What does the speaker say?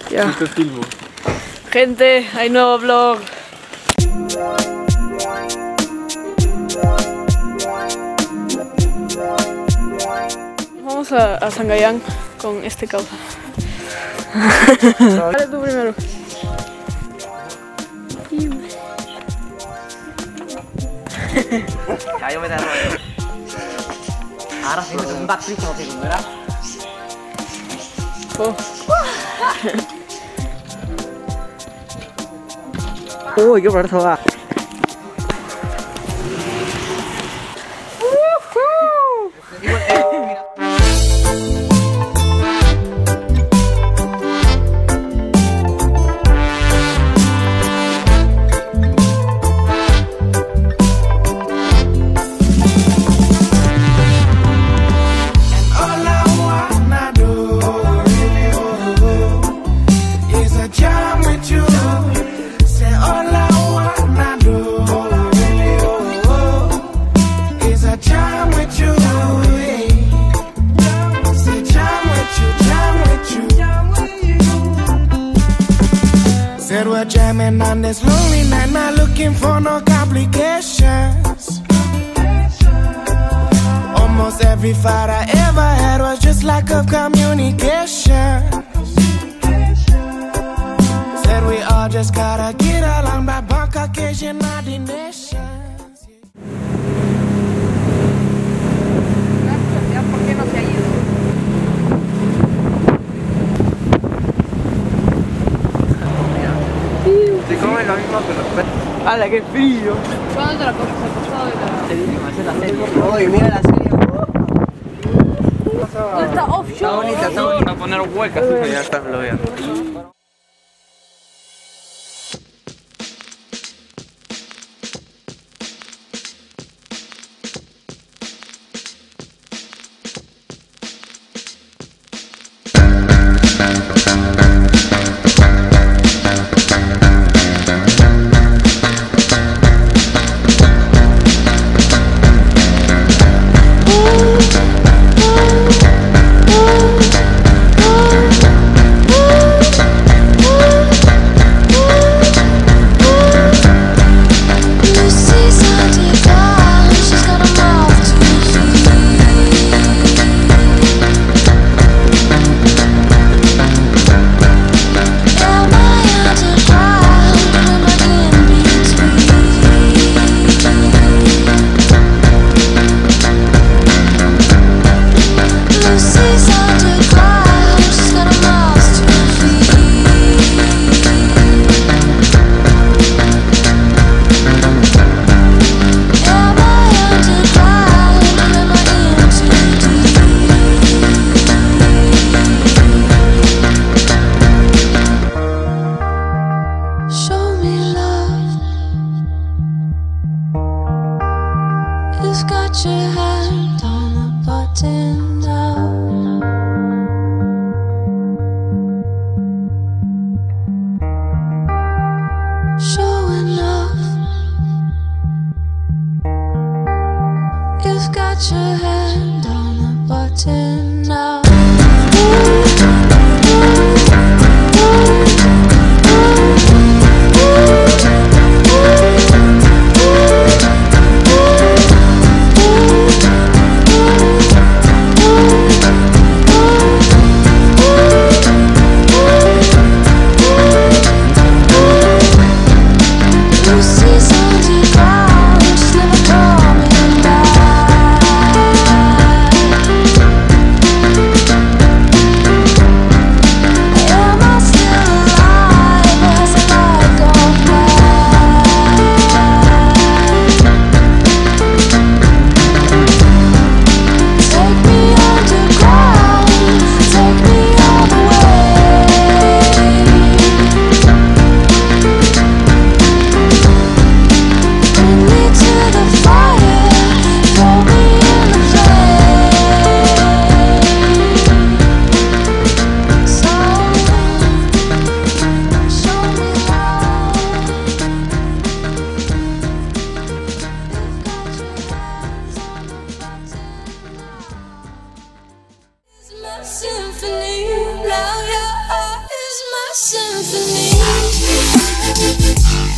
Ya. Esto es filmo. Gente, hay nuevo vlog. Vamos a Sangayán con este causa. Dale tú primero. Ya, yo me da rollo. Ahora sí me tengo un backflip como segundo, ¿verdad? Uy, qué por eso va. Said we're jamming on this lonely night, not looking for no complications. Almost every fight I ever had was just lack of communication. Said we all just gotta get along by bunk occasion ordinations. ¿Por qué no se ha ido? Se come lo mismo pero... ¡Hala, qué frío! ¿Cuándo te la coges al costado de la...? Te digo, hacer la serie. Oye, mira la serie. No está offshore. Está bonita, está bonita. Voy a poner huecas, ya está, lo vean. Got your hand on the button now. Showing off. You've got your hand on the button now. to leave.